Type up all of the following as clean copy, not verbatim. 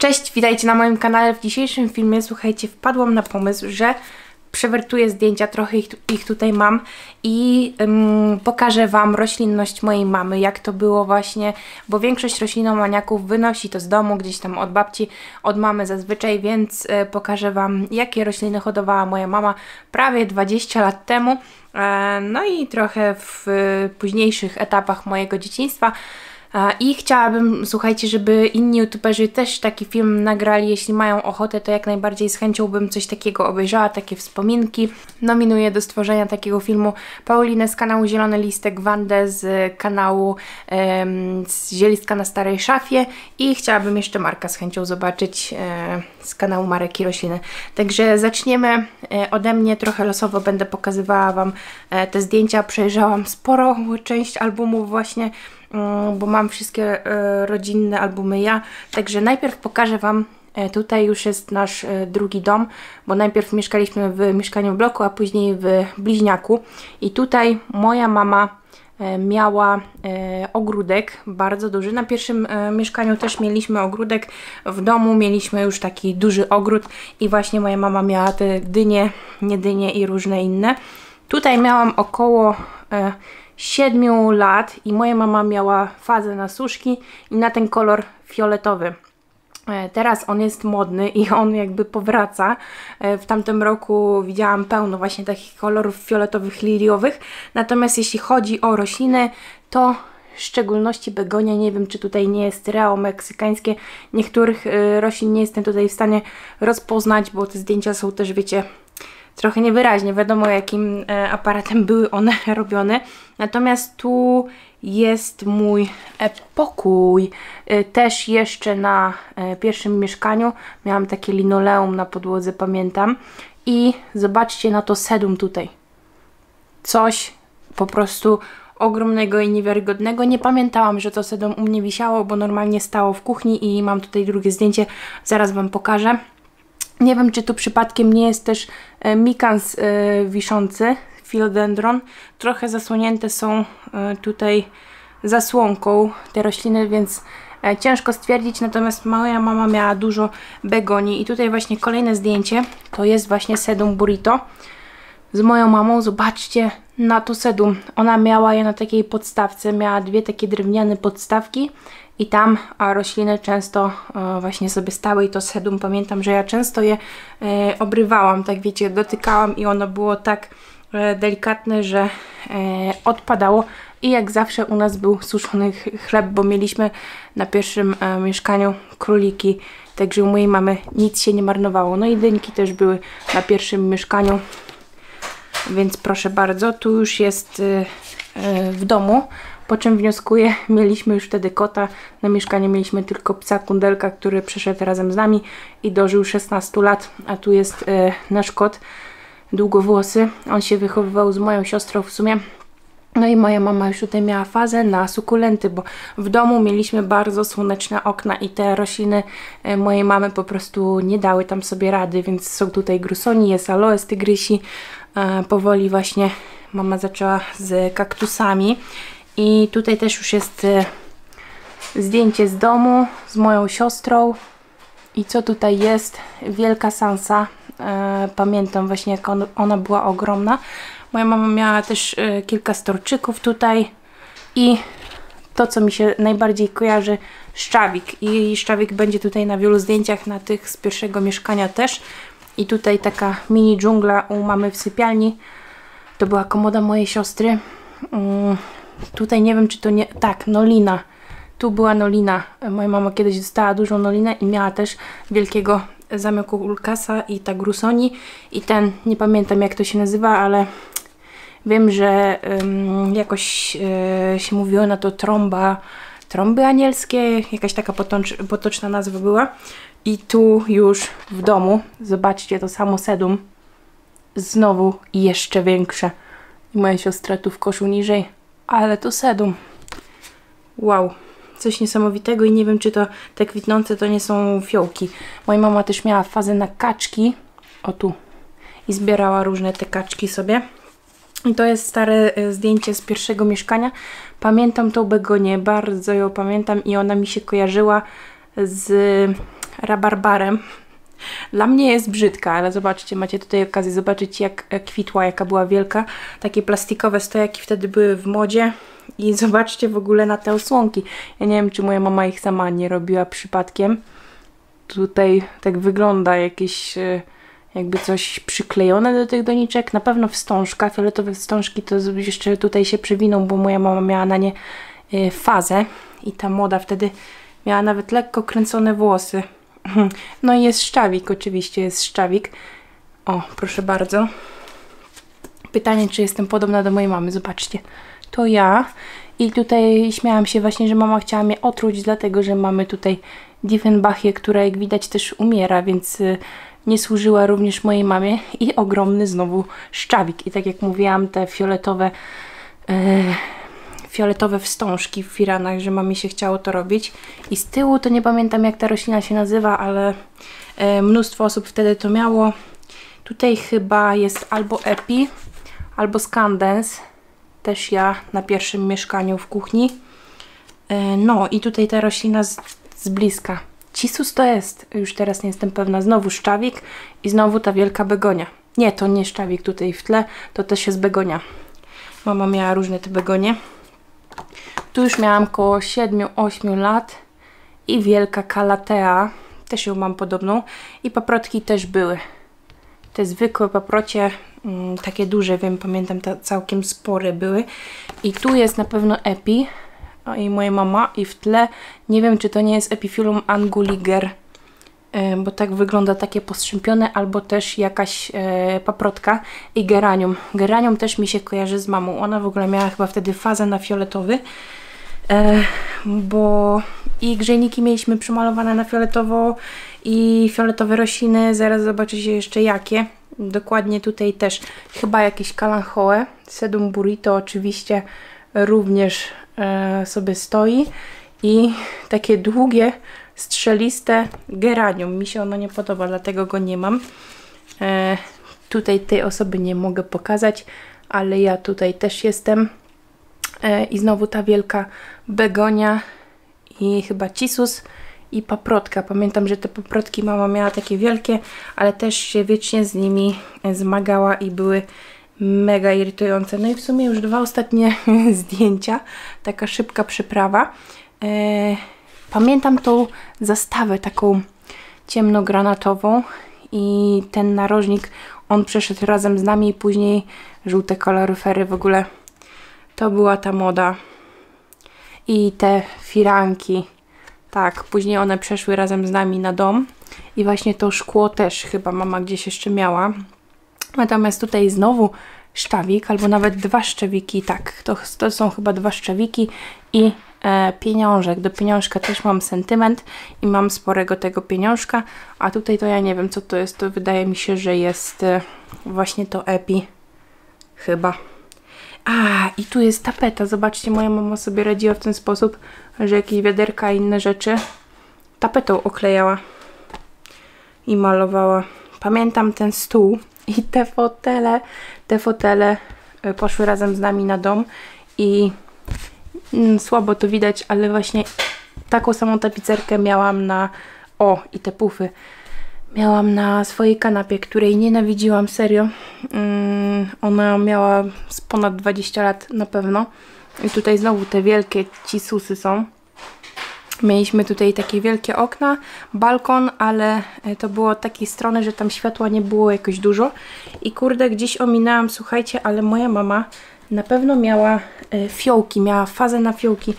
Cześć, witajcie na moim kanale. W dzisiejszym filmie, słuchajcie, wpadłam na pomysł, że przewertuję zdjęcia, trochę ich tutaj mam i pokażę Wam roślinność mojej mamy, jak to było właśnie, bo większość roślinomaniaków wynosi to z domu, gdzieś tam od babci, od mamy zazwyczaj, więc pokażę Wam, jakie rośliny hodowała moja mama prawie 20 lat temu, no i trochę w późniejszych etapach mojego dzieciństwa. I chciałabym, słuchajcie, żeby inni youtuberzy też taki film nagrali. Jeśli mają ochotę, to jak najbardziej z chęcią bym coś takiego obejrzała, takie wspominki. Nominuję do stworzenia takiego filmu Paulinę z kanału Zielony Listek, Wandę z kanału z Zielistka na Starej Szafie i chciałabym jeszcze Marka z chęcią zobaczyć z kanału Marek i Rośliny. Także zaczniemy ode mnie, trochę losowo będę pokazywała Wam te zdjęcia. Przejrzałam sporo część albumów właśnie, bo mam wszystkie rodzinne albumy ja, także najpierw pokażę Wam, tutaj już jest nasz drugi dom, bo najpierw mieszkaliśmy w mieszkaniu w bloku, a później w bliźniaku i tutaj moja mama miała ogródek bardzo duży. Na pierwszym mieszkaniu też mieliśmy ogródek, w domu mieliśmy już taki duży ogród i właśnie moja mama miała te dynie, nie dynie i różne inne. Tutaj miałam około 7 lat i moja mama miała fazę na suszki i na ten kolor fioletowy. Teraz on jest modny i on jakby powraca. W tamtym roku widziałam pełno właśnie takich kolorów fioletowych, liliowych. Natomiast jeśli chodzi o rośliny, to w szczególności begonia, nie wiem czy tutaj nie jest reo meksykańskie. Niektórych roślin nie jestem tutaj w stanie rozpoznać, bo te zdjęcia są też, wiecie, trochę niewyraźnie, wiadomo jakim aparatem były one robione. Natomiast tu jest mój pokój. Też jeszcze na pierwszym mieszkaniu miałam takie linoleum na podłodze, pamiętam. I zobaczcie na to sedum tutaj. Coś po prostu ogromnego i niewiarygodnego. Nie pamiętałam, że to sedum u mnie wisiało, bo normalnie stało w kuchni i mam tutaj drugie zdjęcie. Zaraz Wam pokażę. Nie wiem, czy tu przypadkiem nie jest też mikans wiszący, philodendron. Trochę zasłonięte są tutaj zasłonką te rośliny, więc ciężko stwierdzić. Natomiast moja mama miała dużo begonii. I tutaj właśnie kolejne zdjęcie, to jest właśnie sedum burrito z moją mamą. Zobaczcie na to sedum. Ona miała je na takiej podstawce, miała dwie takie drewniane podstawki. I tam rośliny często właśnie sobie stały i to sedum, pamiętam, że ja często je obrywałam, tak wiecie, dotykałam i ono było tak delikatne, że odpadało. I jak zawsze u nas był suszony chleb, bo mieliśmy na pierwszym mieszkaniu króliki, także u mojej mamy nic się nie marnowało. No i dynki też były na pierwszym mieszkaniu, więc proszę bardzo, tu już jest w domu. Po czym wnioskuję, mieliśmy już wtedy kota, na mieszkaniu mieliśmy tylko psa kundelka, który przyszedł razem z nami i dożył 16 lat, a tu jest nasz kot, długowłosy. On się wychowywał z moją siostrą w sumie. No i moja mama już tutaj miała fazę na sukulenty, bo w domu mieliśmy bardzo słoneczne okna i te rośliny mojej mamy po prostu nie dały tam sobie rady, więc są tutaj grusoni, jest aloes tygrysi. Powoli właśnie mama zaczęła z kaktusami. I tutaj też już jest zdjęcie z domu z moją siostrą. I co tutaj jest? Wielka sansa. Pamiętam właśnie, jak ona była ogromna. Moja mama miała też kilka storczyków tutaj. I to, co mi się najbardziej kojarzy, szczawik. I szczawik będzie tutaj na wielu zdjęciach, na tych z pierwszego mieszkania też. I tutaj taka mini dżungla u mamy w sypialni. To była komoda mojej siostry. Tutaj nie wiem, czy to nie... Tak, nolina. Tu była nolina. Moja mama kiedyś dostała dużą nolinę i miała też wielkiego zamiokulkasa i ta grusoni. I ten, nie pamiętam jak to się nazywa, ale wiem, że jakoś się mówiło na to trąby anielskie. Jakaś taka potoczna nazwa była. I tu już w domu, zobaczcie, to samo sedum. Znowu jeszcze większe. I moja siostra tu w koszu niżej. Ale to sedum. Wow. Coś niesamowitego i nie wiem, czy to te kwitnące to nie są fiołki. Moja mama też miała fazę na kaczki. O tu. I zbierała różne te kaczki sobie. I to jest stare zdjęcie z pierwszego mieszkania. Pamiętam tą begonię, bardzo ją pamiętam i ona mi się kojarzyła z rabarbarem. Dla mnie jest brzydka, ale zobaczcie, macie tutaj okazję zobaczyć, jak kwitła, jaka była wielka. Takie plastikowe stojaki wtedy były w modzie. I zobaczcie w ogóle na te osłonki. Ja nie wiem, czy moja mama ich sama nie robiła przypadkiem. Tutaj tak wygląda jakieś jakby coś przyklejone do tych doniczek. Na pewno wstążka, fioletowe wstążki to jeszcze tutaj się przewiną, bo moja mama miała na nie fazę. I ta moda wtedy miała nawet lekko kręcone włosy. No i jest szczawik, oczywiście jest szczawik. O, proszę bardzo. Pytanie, czy jestem podobna do mojej mamy. Zobaczcie. To ja. I tutaj śmiałam się właśnie, że mama chciała mnie otruć, dlatego że mamy tutaj Diefenbachię, która jak widać też umiera, więc nie służyła również mojej mamie. I ogromny znowu szczawik. I tak jak mówiłam, te fioletowe wstążki w firanach, że mamie się chciało to robić. I z tyłu to nie pamiętam, jak ta roślina się nazywa, ale mnóstwo osób wtedy to miało. Tutaj chyba jest albo Epi, albo Scandens. Też ja na pierwszym mieszkaniu w kuchni. No i tutaj ta roślina z bliska. Cissus to jest, już teraz nie jestem pewna, znowu szczawik i znowu ta wielka begonia. Nie, to nie szczawik tutaj w tle, to też jest begonia. Mama miała różne te begonie. Tu już miałam około 7-8 lat i wielka Calathea, też ją mam podobną i paprotki też były. Te zwykłe paprocie, takie duże, wiem, pamiętam, całkiem spore były. I tu jest na pewno Epi i moja mama i w tle, nie wiem, czy to nie jest Epiphyllum anguliger, bo tak wygląda, takie postrzępione, albo też jakaś paprotka i geranium. Geranium też mi się kojarzy z mamą. Ona w ogóle miała chyba wtedy fazę na fioletowy, bo i grzejniki mieliśmy przemalowane na fioletowo i fioletowe rośliny, zaraz zobaczycie jeszcze jakie. Dokładnie tutaj też chyba jakieś kalanchoe, sedum burrito oczywiście również sobie stoi i takie długie, strzeliste geranium. Mi się ono nie podoba, dlatego go nie mam. Tutaj tej osoby nie mogę pokazać, ale ja tutaj też jestem. I znowu ta wielka begonia i chyba cissus i paprotka. Pamiętam, że te paprotki mama miała takie wielkie, ale też się wiecznie z nimi zmagała i były mega irytujące. No i w sumie już 2 ostatnie zdjęcia. Taka szybka przyprawa. Pamiętam tą zastawę taką ciemnogranatową i ten narożnik, on przeszedł razem z nami i później żółte kaloryfery, w ogóle to była ta moda. I te firanki, tak, później one przeszły razem z nami na dom i właśnie to szkło też chyba mama gdzieś jeszcze miała. Natomiast tutaj znowu szczawik, albo nawet 2 szczawiki, tak, to są chyba 2 szczawiki i pieniążek. Do pieniążka też mam sentyment i mam sporego tego pieniążka, a tutaj to ja nie wiem, co to jest. To wydaje mi się, że jest właśnie to Epi chyba. A, i tu jest tapeta. Zobaczcie, moja mama sobie radziła w ten sposób, że jakieś wiaderka i inne rzeczy tapetą oklejała i malowała. Pamiętam ten stół i te fotele poszły razem z nami na dom i słabo to widać, ale właśnie taką samą tapicerkę miałam na... O, i te pufy. Miałam na swojej kanapie, której nienawidziłam, serio. Ona miała z ponad 20 lat na pewno. I tutaj znowu te wielkie cisusy są. Mieliśmy tutaj takie wielkie okna, balkon, ale to było od takiej strony, że tam światła nie było jakoś dużo. I kurde, gdzieś ominęłam, słuchajcie, ale moja mama na pewno miała fiołki, miała fazę na fiołki.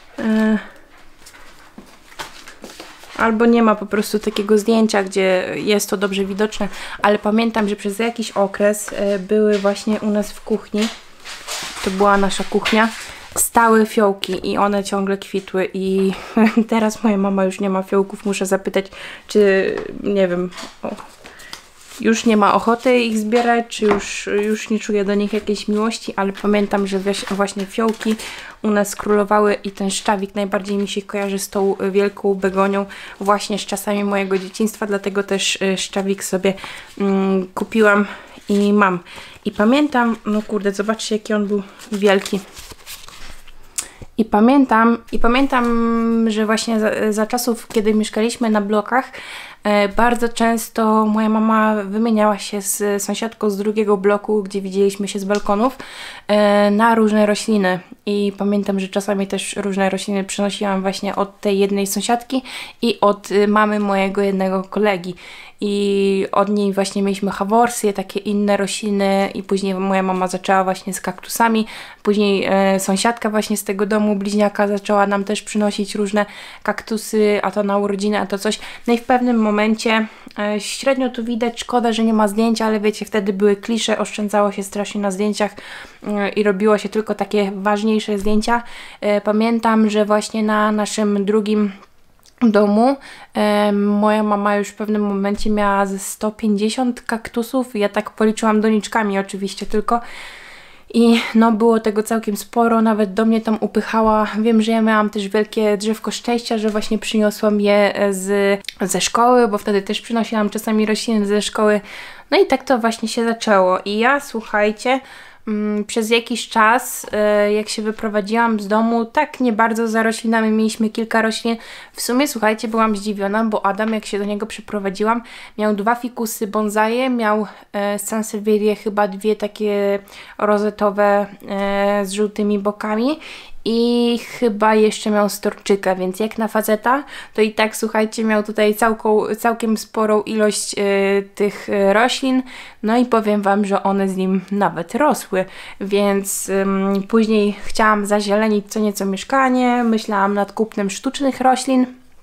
Albo nie ma po prostu takiego zdjęcia, gdzie jest to dobrze widoczne, ale pamiętam, że przez jakiś okres były właśnie u nas w kuchni, to była nasza kuchnia, stały fiołki i one ciągle kwitły i teraz moja mama już nie ma fiołków, muszę zapytać, czy nie wiem, już nie ma ochoty ich zbierać, czy już nie czuje do nich jakiejś miłości, ale pamiętam, że właśnie fiołki u nas królowały i ten szczawik najbardziej mi się kojarzy z tą wielką begonią właśnie z czasami mojego dzieciństwa, dlatego też szczawik sobie kupiłam i mam. I pamiętam, no kurde, zobaczcie, jaki on był wielki. I pamiętam, że właśnie za czasów, kiedy mieszkaliśmy na blokach, bardzo często moja mama wymieniała się z sąsiadką z drugiego bloku, gdzie widzieliśmy się z balkonów, na różne rośliny. I pamiętam, że czasami też różne rośliny przynosiłam właśnie od tej jednej sąsiadki i od mamy mojego jednego kolegi. I od niej właśnie mieliśmy haworsy, takie inne rośliny i później moja mama zaczęła właśnie z kaktusami, później sąsiadka właśnie z tego domu bliźniaka zaczęła nam też przynosić różne kaktusy, a to na urodziny, a to coś. No i w pewnym momencie średnio tu widać, szkoda, że nie ma zdjęcia, ale wiecie, wtedy były klisze, oszczędzało się strasznie na zdjęciach i robiło się tylko takie ważniejsze zdjęcia. Pamiętam, że właśnie na naszym drugim domu moja mama już w pewnym momencie miała ze 150 kaktusów. Ja tak policzyłam doniczkami oczywiście tylko. I no było tego całkiem sporo, nawet do mnie tam upychała. Wiem, że ja miałam też wielkie drzewko szczęścia, że właśnie przyniosłam je ze szkoły, bo wtedy też przynosiłam czasami rośliny ze szkoły. No i tak to właśnie się zaczęło. I ja, słuchajcie, przez jakiś czas, jak się wyprowadziłam z domu, tak nie bardzo za roślinami, mieliśmy kilka roślin. W sumie, słuchajcie, byłam zdziwiona, bo Adam, jak się do niego przyprowadziłam, miał 2 fikusy bonsaje, miał sansevierie, chyba 2 takie rozetowe z żółtymi bokami i chyba jeszcze miał storczyka, więc jak na faceta, to i tak, słuchajcie, miał tutaj całkiem sporą ilość tych roślin. No i powiem Wam, że one z nim nawet rosły, więc później chciałam zazielenić co nieco mieszkanie, myślałam nad kupnem sztucznych roślin.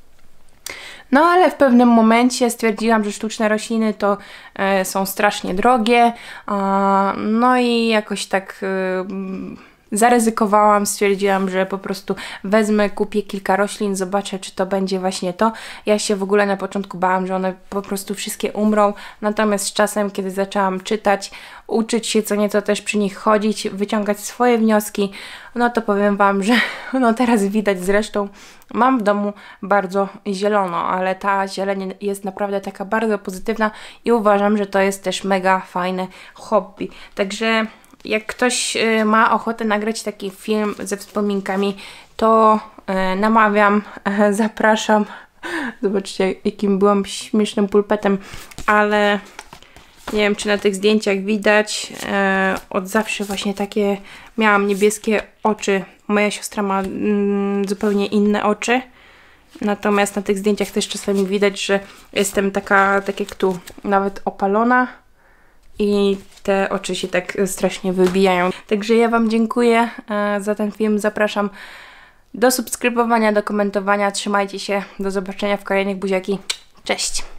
No ale w pewnym momencie stwierdziłam, że sztuczne rośliny to są strasznie drogie, no i jakoś tak zaryzykowałam, stwierdziłam, że po prostu wezmę, kupię kilka roślin, zobaczę, czy to będzie właśnie to. Ja się w ogóle na początku bałam, że one po prostu wszystkie umrą, natomiast z czasem, kiedy zaczęłam czytać, uczyć się co nieco też przy nich chodzić, wyciągać swoje wnioski, no to powiem Wam, że no teraz widać zresztą, mam w domu bardzo zielono, ale ta zieleń jest naprawdę taka bardzo pozytywna i uważam, że to jest też mega fajne hobby. Także jak ktoś ma ochotę nagrać taki film ze wspominkami, to namawiam, zapraszam. Zobaczcie, jakim byłam śmiesznym pulpetem, ale nie wiem, czy na tych zdjęciach widać. Od zawsze właśnie takie miałam niebieskie oczy. Moja siostra ma zupełnie inne oczy. Natomiast na tych zdjęciach też czasami widać, że jestem taka, tak jak tu, nawet opalona. I te oczy się tak strasznie wybijają. Także ja Wam dziękuję za ten film. Zapraszam do subskrybowania, do komentowania. Trzymajcie się. Do zobaczenia w kolejnych buziaki. Cześć!